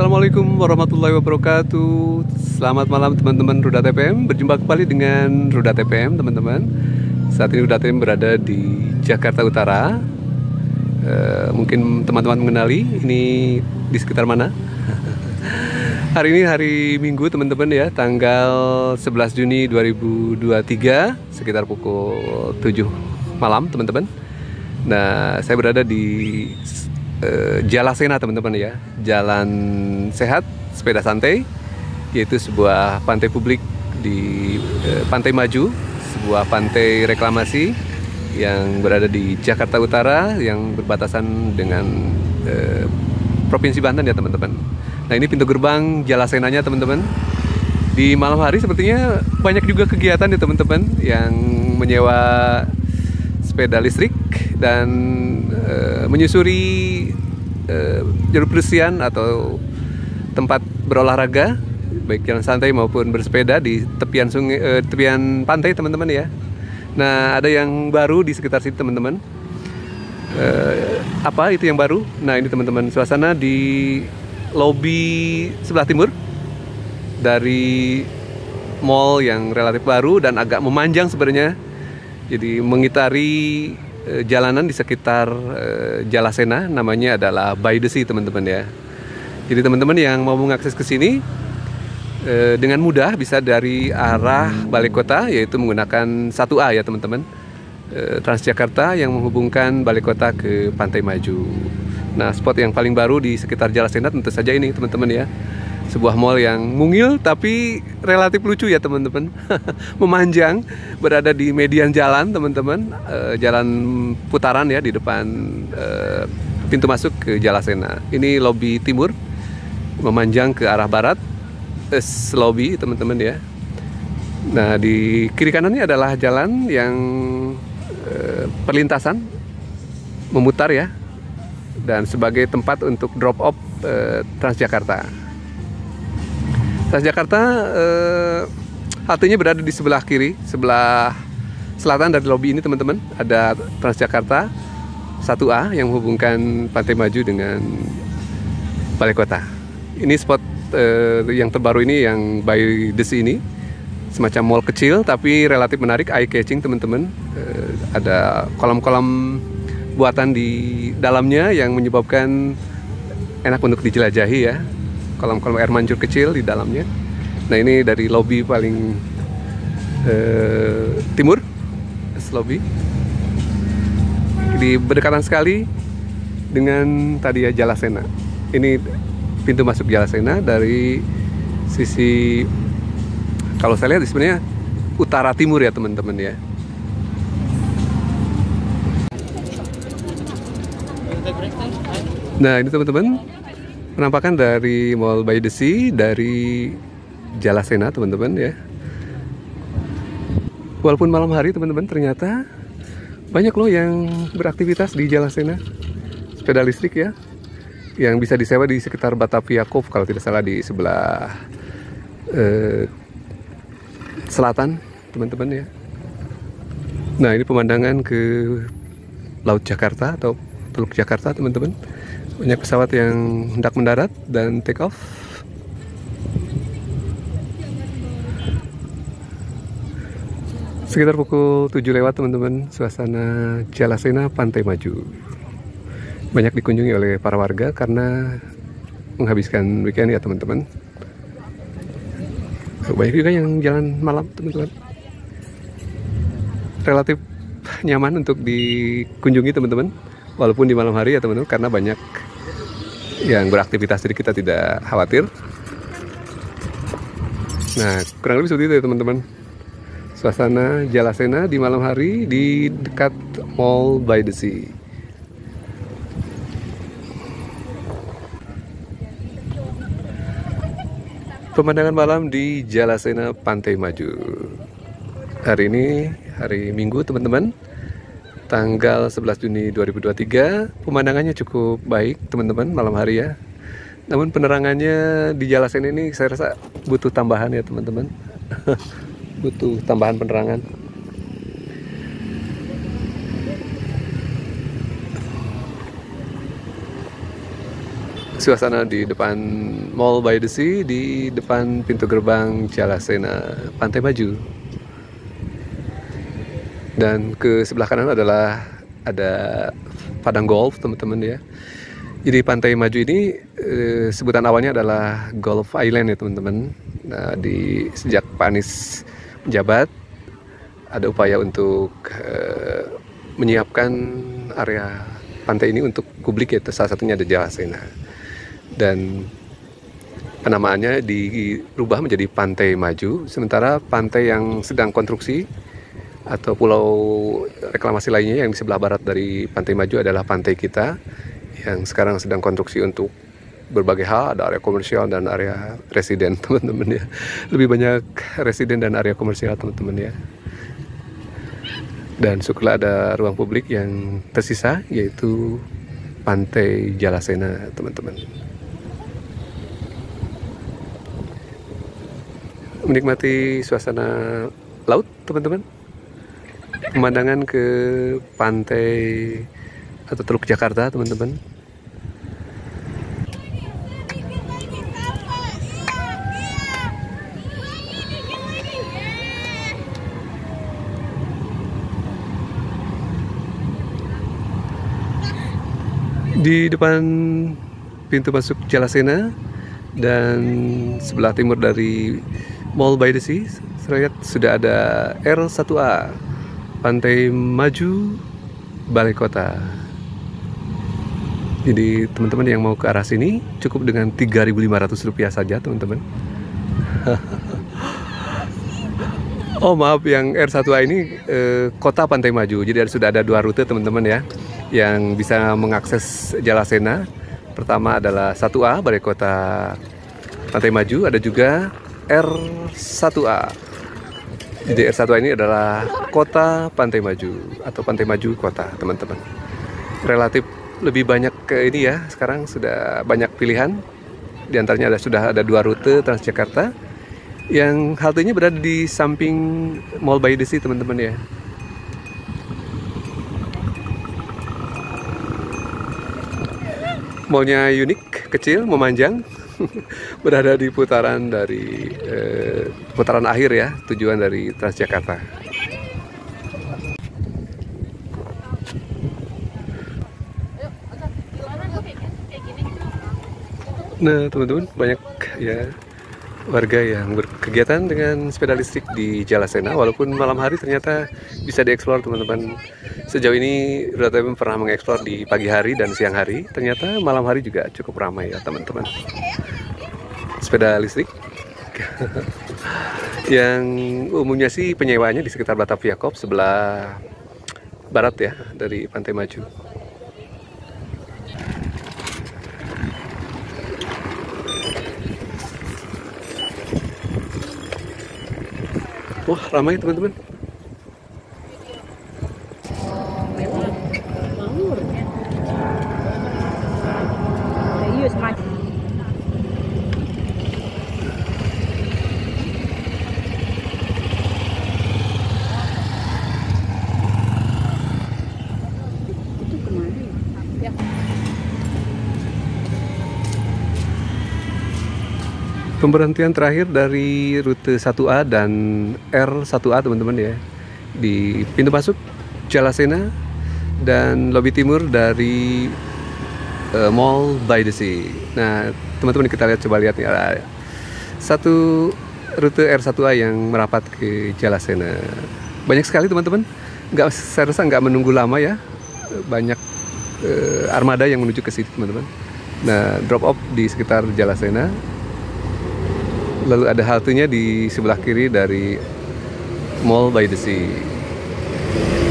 Assalamualaikum warahmatullahi wabarakatuh. Selamat malam teman-teman Ruda TPM. Berjumpa kembali dengan Ruda TPM teman-teman. Saat ini Ruda TPM berada di Jakarta Utara. Mungkin teman-teman mengenali ini di sekitar mana. Hari ini hari Minggu teman-teman ya, tanggal 11 Juni 2023 sekitar pukul 7 malam teman-teman. Nah, saya berada di Jalasena teman-teman ya, jalan sehat sepeda santai, yaitu sebuah pantai publik di Pantai Maju, sebuah pantai reklamasi yang berada di Jakarta Utara yang berbatasan dengan Provinsi Banten ya teman-teman. Nah, ini pintu gerbang Jalasenanya teman-teman. Di malam hari sepertinya banyak juga kegiatan ya teman-teman yang menyewa sepeda listrik dan menyusuri jalur pelesian atau tempat berolahraga, baik jalan santai maupun bersepeda di tepian sungai, tepian pantai teman-teman ya. Nah, ada yang baru di sekitar situ teman-teman. Apa itu yang baru? Nah, ini teman-teman, suasana di lobi sebelah timur dari mall yang relatif baru dan agak memanjang sebenarnya. Jadi mengitari jalanan di sekitar Jalasena, namanya adalah By the Sea teman-teman ya. Jadi teman-teman yang mau mengakses ke sini dengan mudah bisa dari arah Balai Kota, yaitu menggunakan 1A ya teman-teman, Transjakarta yang menghubungkan Balai Kota ke Pantai Maju. Nah, spot yang paling baru di sekitar Jalasena tentu saja ini teman-teman ya, sebuah mall yang mungil tapi relatif lucu ya teman-teman. Memanjang, berada di median jalan teman-teman, jalan putaran ya di depan pintu masuk ke Jalasena. Ini lobi timur memanjang ke arah barat, lobby teman-teman ya. Nah, di kiri kanannya adalah jalan yang perlintasan memutar ya, dan sebagai tempat untuk drop off Transjakarta. Transjakarta haltenya berada di sebelah kiri, sebelah selatan dari lobi ini teman-teman. Ada Transjakarta 1A yang menghubungkan Pantai Maju dengan Balai Kota. Ini spot yang terbaru ini, yang By the Sea ini, semacam mall kecil tapi relatif menarik, eye catching teman-teman. Ada kolam-kolam buatan di dalamnya yang menyebabkan enak untuk dijelajahi ya. Kolam-kolam air mancur kecil di dalamnya. Nah, ini dari lobi paling timur, lobby. Di berdekatan sekali dengan tadi ya Jalasena. Ini pintu masuk Jalasena dari sisi, kalau saya lihat sebenarnya utara timur ya teman-teman ya. Nah, ini teman-teman, penampakan dari Mall By the Sea dari Jalasena teman-teman ya. Walaupun malam hari teman-teman, ternyata banyak loh yang beraktivitas di Jalasena. Sepeda listrik ya, yang bisa disewa di sekitar Batavia Cove kalau tidak salah, di sebelah selatan teman-teman ya. Nah, ini pemandangan ke Laut Jakarta atau Teluk Jakarta teman-teman. Banyak pesawat yang hendak mendarat dan take off. Sekitar pukul 7 lewat teman-teman, suasana Jalasena Pantai Maju. Banyak dikunjungi oleh para warga karena menghabiskan weekend ya teman-teman. Banyak juga yang jalan malam teman-teman. Relatif nyaman untuk dikunjungi teman-teman, walaupun di malam hari ya teman-teman, karena banyak yang beraktivitas, jadi kita tidak khawatir. Nah, kurang lebih seperti itu ya teman-teman, suasana Jalasena di malam hari di dekat Mall By the Sea. Pemandangan malam di Jalasena Pantai Maju. Hari ini hari Minggu teman-teman, tanggal 11 Juni 2023. Pemandangannya cukup baik teman-teman malam hari ya. Namun penerangannya di Jalasena ini saya rasa butuh tambahan ya teman-teman. Butuh tambahan penerangan. suasana di depan Mall by the Sea, di depan pintu gerbang Jalasena Pantai Maju. Dan ke sebelah kanan adalah ada padang golf, teman-teman ya. Jadi Pantai Maju ini sebutan awalnya adalah Golf Island ya teman-teman. Nah, sejak Pak Anies menjabat, ada upaya untuk menyiapkan area pantai ini untuk publik, yaitu salah satunya ada Jalasena. Dan penamaannya dirubah menjadi Pantai Maju, sementara pantai yang sedang konstruksi atau pulau reklamasi lainnya yang di sebelah barat dari Pantai Maju adalah pantai kita yang sekarang sedang konstruksi untuk berbagai hal. Ada area komersial dan area residen, teman-teman ya. Lebih banyak residen dan area komersial, teman-teman ya. Dan syukurlah ada ruang publik yang tersisa, yaitu Pantai Jalasena, teman-teman. Menikmati suasana laut, teman-teman. Pemandangan ke pantai atau Teluk Jakarta, teman-teman. Di depan pintu masuk Jalasena dan sebelah timur dari Mall by the Sea, saya lihat sudah ada R1A, Pantai Maju, Balai Kota. Jadi teman-teman yang mau ke arah sini cukup dengan Rp3.500 saja, teman-teman. Oh maaf, yang R1A ini Kota Pantai Maju. Jadi sudah ada 2 rute, teman-teman ya, yang bisa mengakses Jalasena. Pertama adalah 1A, Balai Kota Pantai Maju. Ada juga R1A. Jadi R1A ini adalah Kota Pantai Maju atau Pantai Maju Kota, teman-teman. Relatif lebih banyak ke ini ya, sekarang sudah banyak pilihan. Di antaranya sudah ada 2 rute Transjakarta yang haltenya berada di samping Mall by the Sea, teman-teman ya. Mallnya unik, kecil, memanjang, berada di putaran akhir ya, tujuan dari Transjakarta. Nah teman-teman, banyak ya warga yang berkegiatan dengan sepeda listrik di Jalasena, walaupun malam hari ternyata bisa dieksplor, teman-teman. Sejauh ini Rudal FM pernah mengeksplor di pagi hari dan siang hari, ternyata malam hari juga cukup ramai ya teman-teman. Sepeda listrik yang umumnya sih penyewaannya di sekitar Batavia Cove sebelah barat ya dari Pantai Maju. Wah, ramai teman-teman. Pemberhentian terakhir dari rute 1A dan R1A, teman-teman ya, di pintu masuk Jalasena dan lobi timur dari Mall by the Sea. Nah teman-teman, kita coba lihat nih, ada satu rute R1A yang merapat ke Jalasena. Banyak sekali teman-teman, saya rasa nggak menunggu lama ya, banyak armada yang menuju ke situ, teman-teman. Nah, drop off di sekitar Jalasena. Lalu ada haltenya di sebelah kiri dari Mall by the Sea.